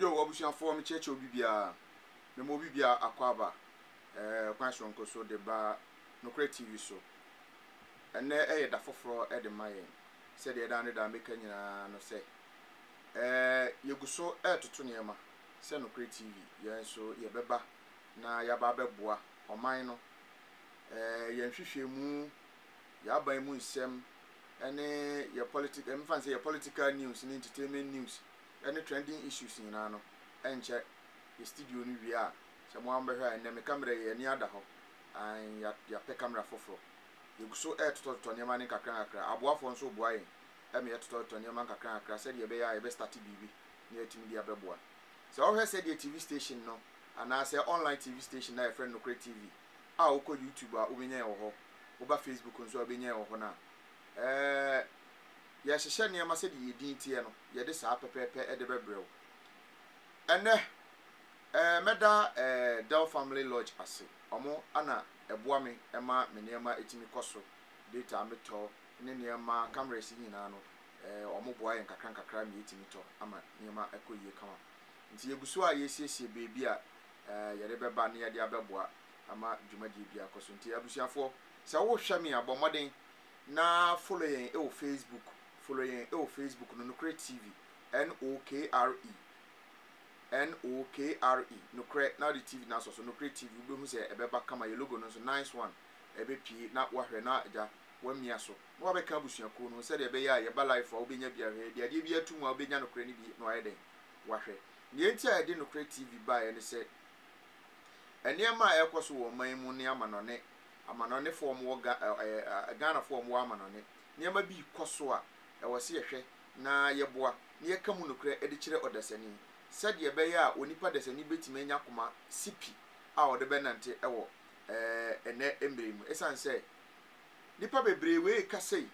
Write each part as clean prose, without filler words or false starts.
Yo, Obusian for me church obibia. Me mo bibia akwaba. Kwanson ko so de ba Nokre TV so. Ene da foforo de mayen. Said the dan da make nyina no say. Yeguso toto niema. Say Nokre TV. Yen so ye beba na ya ba beboa oman no. Yen hwehwe mu ya ban mu nsem ene ye political em fancy ye political news and entertainment news. Any trending issues in ano enche the studio ni wi a se mo am behwa na me camera ye ni ada ho an ya pe camera foforo ye guso to nyema ni kakran kakra aboafo nso boa yen e me to nyema kakran kakra se de be ya e be start bibi ni etimi dia beboa se o hwe se de TV station no ana se online TV station na e friend Nokre TV a o ko YouTube a obenya ye ho oba Facebook nso obenya ye ho na ya hyehyɛ nneɛma sɛ de yɛdin tie no yɛde saa pɛpɛpɛ ɛde bɛbrɛw ɛnɛ mɛda Del Family Lodge ase ɔmo ana ɛboa me ɛma me nneɛma etimi kɔso data metɔ ne nneɛma cameras nyinaa no ɔmo boa yɛn kakra me etimi tɔ ama nneɛma ɛkɔ yie kama nti yeguso a yɛsiesie beebi a yɛde bɛba ne yɛde abɛboa ama dwumadie bi akɔso nti abusuafoɔ sɛ wo hwɛ me abɔmɔden na follow yɛn ɛwɔ Facebook follow yẹn Facebook no Nokre TV Nokre Nokre now the TV na so Nokre TV we hu say ebeba kama your logo no so nice one ebe pie na wahwe na ja wamia so no abeka busuako no say de ebe ya ba life for obenya bia hwe de bi atum a obenya Nokre ni bi no aye den wahwe ne enti a de Nokre TV ba ye ne say enema a ekoso wo man mu ne amanone form wo Ghana form wo amanone niema bi koso a ewose yehwe na yeboa ne yekamu Nokre ede kire odasani said ye be ya onipa dasani betime anya koma sipi a ode benante ewo ene embremu esan se nipa bebre we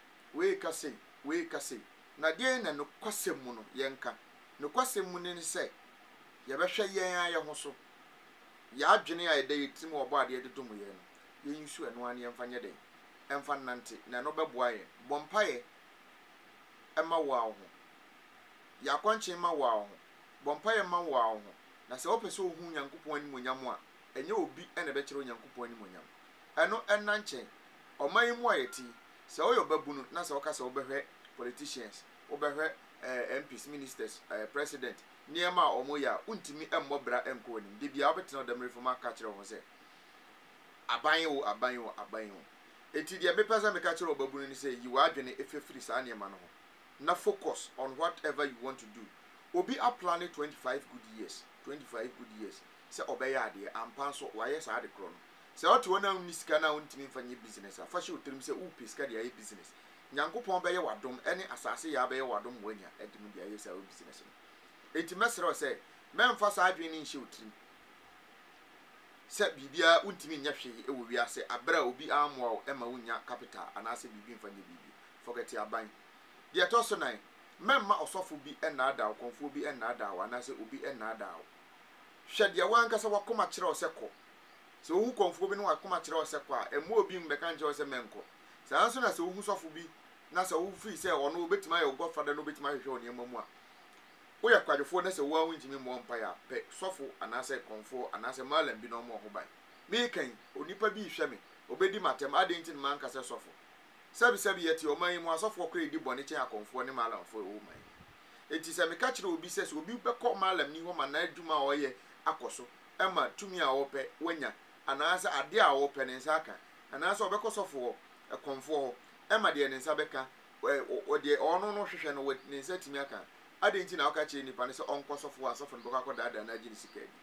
kasei na de na no kwasem mu no yenka no kwasem mu ne se ye behwe yen aye ho so ya adwene a ede yetim obo ade de domu ye no ye nsu eno ane emfanye den emfa nante na no beboa ye bompaye ema wa ho ya kwanche ma wa ho bompaye ma wa ho na se opese ohu Nyankopon ani monyam a enye obi ene be kire Nyankopon ani monyam eno enanche oman mu ayeti se oyo babunu na se okasa obehwe politicians obehwe MPs ministers president niema omoya untimi emmobra enko ni de bia obetena odam reforma ka kire ho se aban wo eti de me pesa me ka kire obabunu ni se yiwa adwene efefiri sa niema no ho na focus on whatever you want to do obi a planning 25 good years say obeya ade ampa so waye sa ade kro no say oto na unni sika na untimi mfanye business afa she otirim say u pesika de aye business Nyankopon beye wadom ene asase ya beye wadom wanya edim de aye sa business no enti mesere say memfa sa adwen ni nhye otirim say bibia untimi nya hwe ewo wiase abra obi amwo ema unya capital anase bibi mfanye bibi forget aban de etoso nan memma osofo bi ena ada konfo bi ena ada wana se obi ena ada hwe de wanka se wakoma kire oseko se ohu konfo bi no wakoma kire oseko a emu obi mbeka nje ose menko se anso na se ohu sofo bi na se ohu free se ono obetima ye godfather no obetima hwehwe oni emamu a wo ya kwadefo na se wo awu ntimi mo mpa ya pe sofo anase konfo anase malam bi no mo ho ban me kan onipa bi hwe me obedi matem adentin man ka se sofo sabi yeti oman mu asofo kra edi bone chen akonfo ne malamfo o man enti se me ka kire obi se obi bekọ malam ni ho ma na adwuma a oye akoso ema tumi a ope wanya anasa ade a ope ne nsa aka anasa obekọ sofo akonfo ema de ne nsa beka o de ono no hwehwe no ne nsa timi aka ade nti na aka kire nipa ne se onko sofo asofo no bekọ dada na agi ni sika bi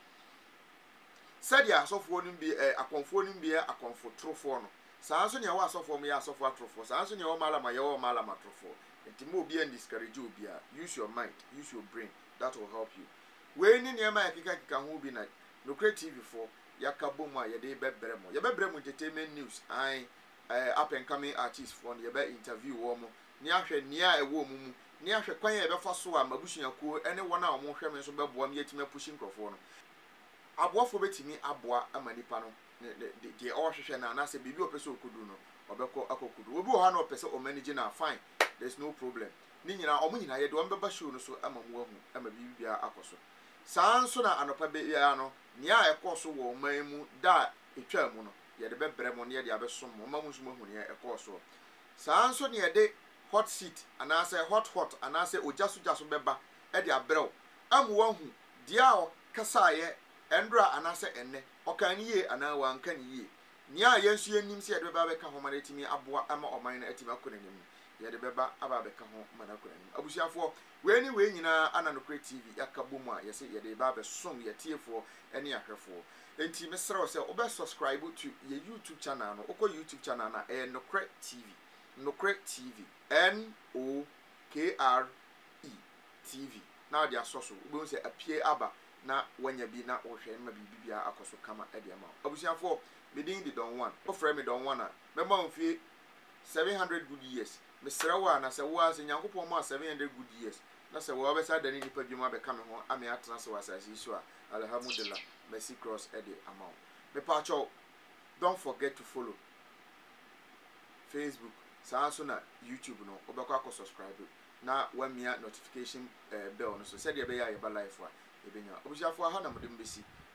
said ya asofo no bi akonfo no bi akonfo trofo no sanso ne wa asofo mo ya asofo atrofo sanso ne wa malama ya wa malama atrofo enti mo obi and discourage obi a use your mind, use your brain, that will help you we ni ne ma yakika ho bi na Nokre TV for yakabom a ye de bebremo entertainment news up and coming artists for ye be interview wo mo ni ahwe ni a ewo mu ni ahwe kwan ye be fa so a mabusuakuo ene wona a mo hwe me so beboa me yatima pushing crofo no aboafo betimi aboa amanipa no de all hwehwe na na se bibi opese okudu no obekọ akokudu obi o ha na opese o manage na fine, there's no problem ni nyina omo nyina ye de ombeba show no so ama mu ahu ama bibia akoso saa nso na anopa be ya no nia ekoso wo man mu da etwa mu no ye de bebre mo ne ye de abesom mo ma mu nso ahu ne ekoso saa nso ne ye de hot seat anase hot anase ojaso beba e de abrew amu ahu dia o kasa ye endra anase enne okan ye ana wanka ne ye nia yensu yenim se ye de beba be ka ho ma retimi aboa ama oman na atima akonanim ye de beba aba be ka ho ma na akonanim abusiafo we nyina ana Nokre TV yakabo mu a ye se ye de ba be som ye tiefo ene ahwefo enti mesrew se obe subscribe to ye YouTube channel no okọ YouTube channel na Nokre TV NOKRE TV na dia soso ube se apie aba na wanya bi na ohwe ma bibia akoso kama ede ama abusiafo medin di don one ofre me don one a mema onfie 700 good years mesrewa na se wa se nyankopon ma 700 good years na se wa obesa dani nipa bi ma be kame ho ame atena se wasasi so a alhamdulillah mercy cross ede ama me pa cho don't forget to follow Facebook so na YouTube no obekwa akọ subscribe na wamia notification bell no so said ye be ya live wa ebenya obusiafo ha na modem besi